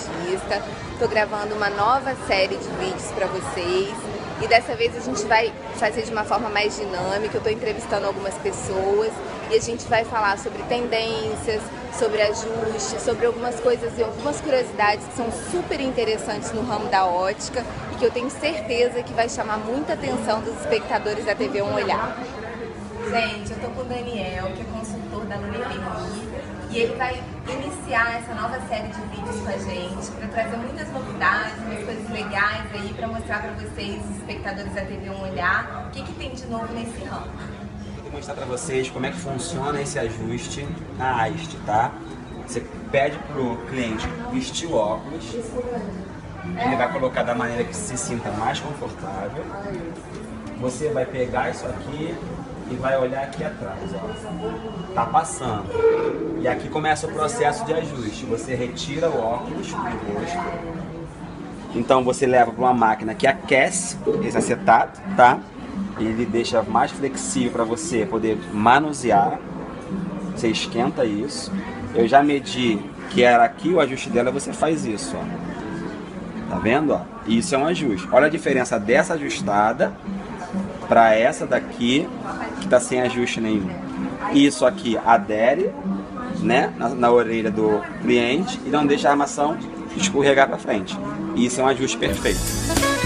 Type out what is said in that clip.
oftalmologista. Tô gravando uma nova série de vídeos para vocês. E dessa vez a gente vai fazer de uma forma mais dinâmica. Eu tô entrevistando algumas pessoas e a gente vai falar sobre tendências, sobre ajustes, sobre algumas coisas e algumas curiosidades que são super interessantes no ramo da ótica e que eu tenho certeza que vai chamar muita atenção dos espectadores da TV Um Olhar. Gente, eu tô com o Daniel, que é consultor da Lunifeni, e ele vai iniciar essa nova série de vídeos com a gente para trazer muitas novidades, umas coisas legais aí para mostrar para vocês, os espectadores da TV Um Olhar, o que tem de novo nesse ramo. Vou mostrar para vocês como é que funciona esse ajuste na haste, tá? Você pede pro cliente vestir o óculos, ele vai colocar da maneira que se sinta mais confortável. Você vai pegar isso aqui e vai olhar aqui atrás, ó. Tá passando. E aqui começa o processo de ajuste. Você retira o óculos do rosto. Então você leva para uma máquina que aquece esse acetato, tá? Ele deixa mais flexível para você poder manusear. Você esquenta isso. Eu já medi que era aqui o ajuste dela, você faz isso, ó. Tá vendo, ó? Isso é um ajuste. Olha a diferença dessa ajustada para essa daqui, que tá sem ajuste nenhum. Isso aqui adere, né, na orelha do cliente e não deixa a armação escorregar para frente. Isso é um ajuste perfeito.